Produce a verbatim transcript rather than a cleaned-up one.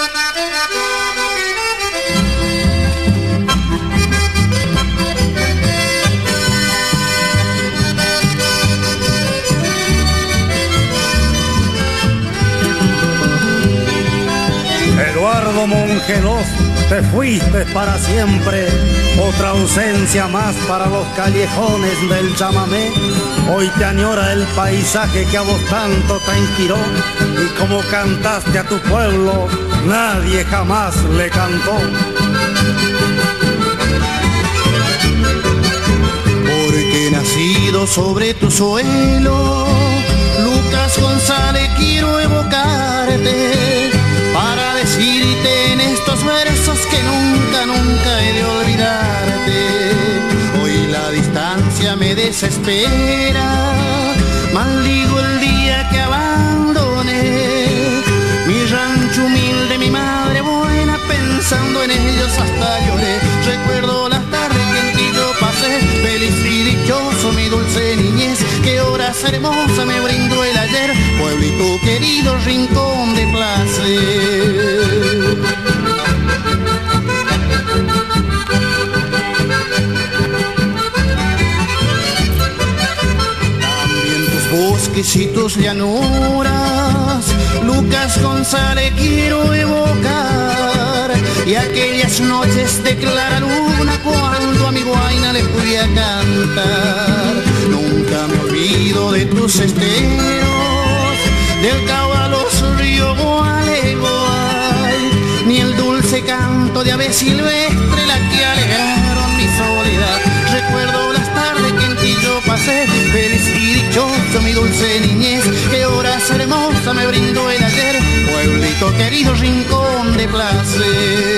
Eduardo Mongelos, te fuiste para siempre, otra ausencia más para los callejones del chamamé. Hoy te añora el paisaje que a vos tanto te inspiró, y como cantaste a tu pueblo, nadie jamás le cantó. Porque nacido sobre tu suelo, Lucas González, quiero evocarte para decirte en estos versos que nunca, nunca he de olvidarte. Hoy la distancia me desespera, maldigo el día que abandoné mi rancho humilde, mi madre buena, pensando en ellos hasta lloré. Recuerdo las tardes que en ti yo pasé, feliz y dichoso mi dulce niñez. Qué horas hermosas me brindó el ayer, pueblito querido, rincón de placer. También tus bosques y tus llanuras, Lucas González, quiero evocar, y aquellas noches de clara luna cuando a mi guaina le fui a cantar. Nunca me olvido de tus esteros, del Cabo a los ríos Gualeguay, ni el dulce canto de ave silvestre, la que alegraron mi soledad. Recuerdo las tardes que en ti yo pasé, feliz y dichoso mi dulce niñez. Qué horas hermosas me brindó el ayer, pueblito querido, rincón de placer.